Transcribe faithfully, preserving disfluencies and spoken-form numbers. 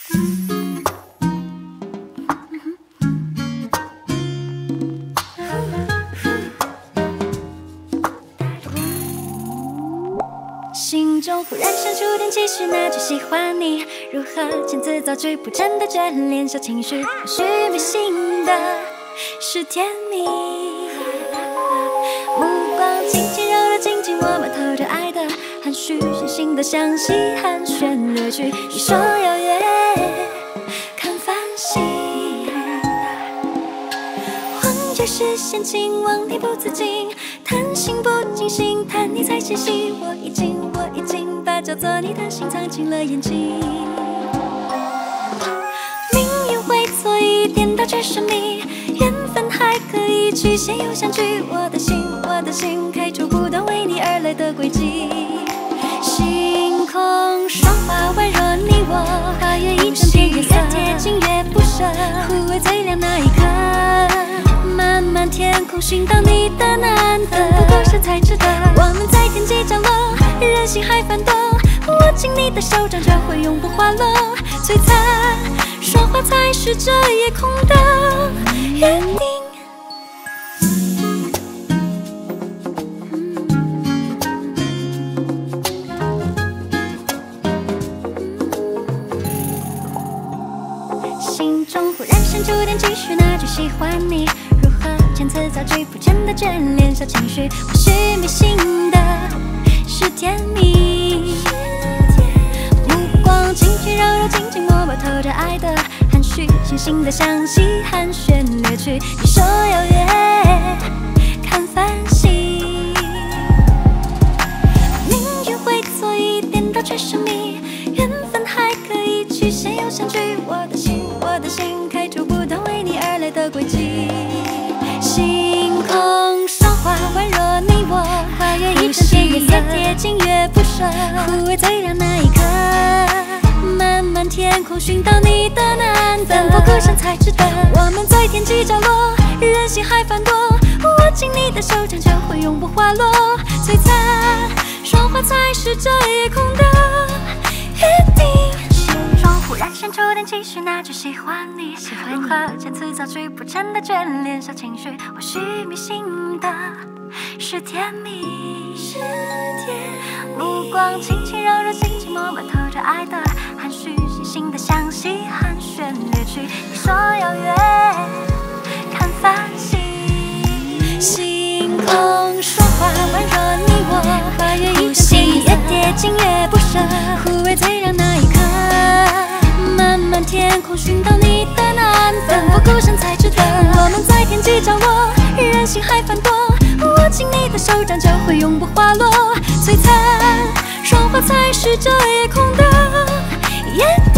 心中忽然闪出点期许，那就喜欢你。如何遣词造句，不真的眷恋小情绪，或许迷信的是甜蜜。目光轻轻柔柔，紧紧握，摸透着爱的含蓄，细心的详细，寒暄略去，一双邀约看繁星。幻觉视线轻往你不自禁，谈心不尽兴，谈你才细细。我已经，我已经把叫做你的心藏进了眼睛。命运会错意，颠倒却神秘，缘分还可以曲线又相聚。我的心，我的心开出不断为你而来的轨迹。星空霜花宛若你我，跨越一整片夜色，越贴近越不舍，忽为最亮那一刻。漫漫天空寻到你的难得，不够深才值得。我们在天际降落，人心还翻动，握紧你的手掌就会永不滑落。璀璨说话才是这夜空的约定。心中忽然闪出点期许，那就喜欢你。如何遣词造句，不真的眷恋小情绪，或许迷信的是甜蜜。目光轻轻柔柔，紧紧摸，摸透着爱的含蓄，细心的详细，寒暄略去，一手邀约看繁星。命运会错意，颠倒却神秘，缘分还可以曲线又相聚。我的心，我的心开出不断为你而来的轨迹。星空霜花宛若你我，跨越一整片夜色，越贴近越不舍，忽为最亮那一刻。漫漫天空寻到你的难得，奋不顾身才值得。我们在天际降落，人心还翻多，握紧你的手掌就会永不滑落。璀璨说话才是这夜空的约定。忽然闪出点期许，那就喜欢你。喜欢如何遣词造句，不真的眷恋小情绪，或许迷信的是甜蜜。是甜蜜。目光轻轻柔柔，紧紧摸，摸透着爱的含蓄，细心的详细，寒暄略去，一说邀约看繁星。星空说话宛若你我，跨越一整片夜色，越贴近越不舍，忽为最亮那一刻。漫漫天空寻到你的难得，奋不顾身才值得。我们在天际降落，人心还翻多，握紧你的手掌就会永不滑落。璀璨说话才是这夜空的约定。